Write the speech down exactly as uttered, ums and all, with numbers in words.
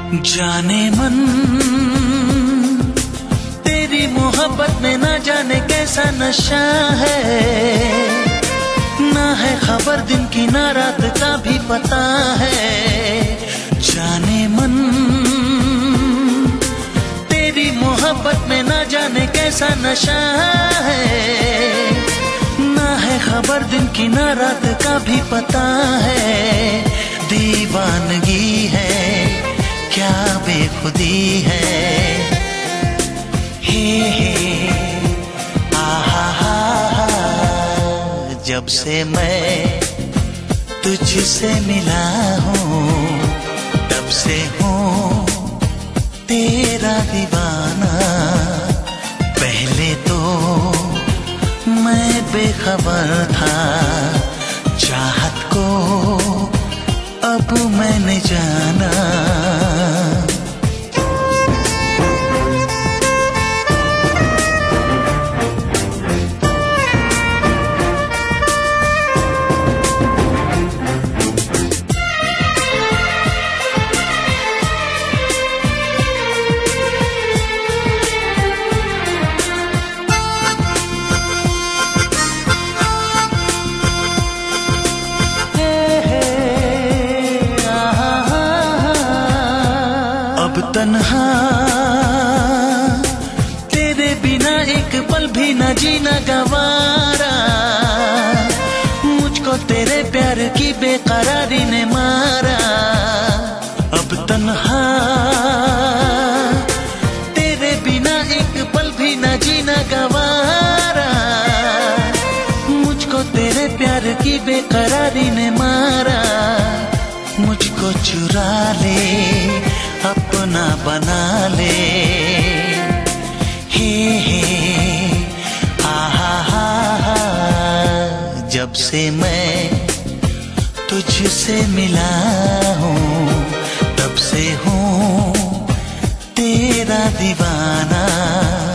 जाने मन तेरी मोहब्बत में ना जाने कैसा नशा है, ना है खबर दिन की ना रात का भी पता है। जाने मन तेरी मोहब्बत में ना जाने कैसा नशा है, ना है खबर दिन की ना रात का भी पता है। दीवानगी है क्या बेखुदी है, हे हे आहा हा हा। जब से मैं तुझसे मिला हूँ तब से हूँ तेरा दीवाना। पहले तो मैं बेखबर था चाहत को, अब मैंने जाना। अब तन्हा तेरे बिना एक पल भी न जीना गवारा, मुझको तेरे प्यार की बेकरारी ने मारा। अब तन्हा तेरे बिना एक पल भी न जीना गवारा, मुझको तेरे प्यार की बेकरारी ने मारा। मुझको चुरा ले अपना बना ले, हे हे आहा हा हा। जब से मैं तुझसे मिला हूँ तब से हूँ तेरा दीवाना।